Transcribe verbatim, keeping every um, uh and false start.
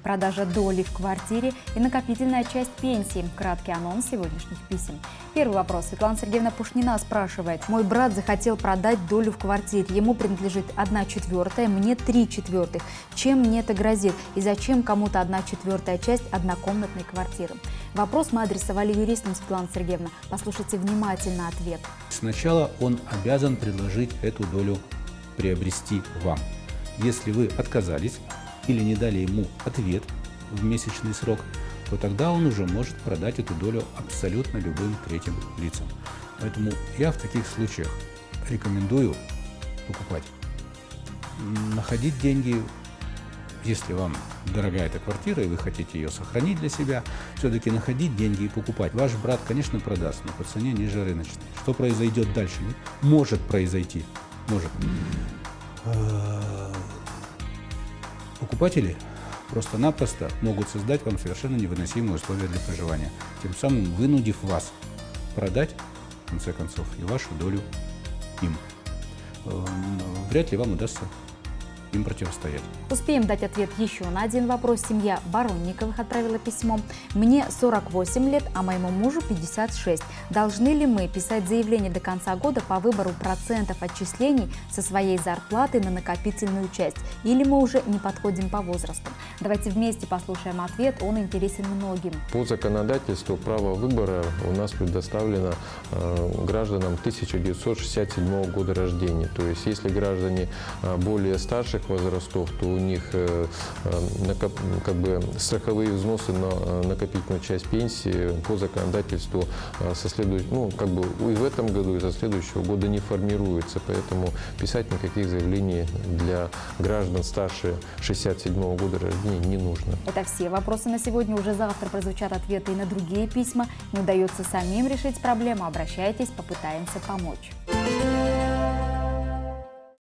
продажа доли в квартире и накопительная часть пенсии. Краткий анонс сегодняшних писем. Первый вопрос. Светлана Сергеевна Пушнина спрашивает. Мой брат захотел продать долю в квартире. Ему принадлежит одна четвертая, мне три четвертых. Чем мне это грозит? И зачем кому-то одна четвертая часть однокомнатной квартиры? Вопрос мы адресовали юристам, Светлана Сергеевна. Послушайте внимательно ответ. Сначала он обязан предложить эту долю приобрести вам. Если вы отказались или не дали ему ответ в месячный срок, то тогда он уже может продать эту долю абсолютно любым третьим лицам. Поэтому я в таких случаях рекомендую покупать. Находить деньги, если вам дорогая эта квартира и вы хотите ее сохранить для себя, все-таки находить деньги и покупать. Ваш брат, конечно, продаст, но по цене ниже рыночной. Что произойдет дальше? Может произойти. Может. Покупатели просто-напросто могут создать вам совершенно невыносимые условия для проживания, тем самым вынудив вас продать, в конце концов, и вашу долю им. Вряд ли вам удастся им противостоять. Успеем дать ответ еще на один вопрос. Семья Баронниковых отправила письмо. Мне сорок восемь лет, а моему мужу пятьдесят шесть. Должны ли мы писать заявление до конца года по выбору процентов отчислений со своей зарплаты на накопительную часть? Или мы уже не подходим по возрасту? Давайте вместе послушаем ответ, он интересен многим. По законодательству право выбора у нас предоставлено э, гражданам тысяча девятьсот шестьдесят седьмого года рождения. То есть если граждане э, более старших возрастов, то у них э, э, как бы страховые взносы на накопительную часть пенсии по законодательству э, со следующего, ну, как бы и в этом году, и со следующего года не формируется. Поэтому писать никаких заявлений для граждан старше шестьдесят седьмого года рождения не нужно. Это все вопросы на сегодня. Уже завтра прозвучат ответы и на другие письма. Не удается самим решить проблему, обращайтесь, попытаемся помочь.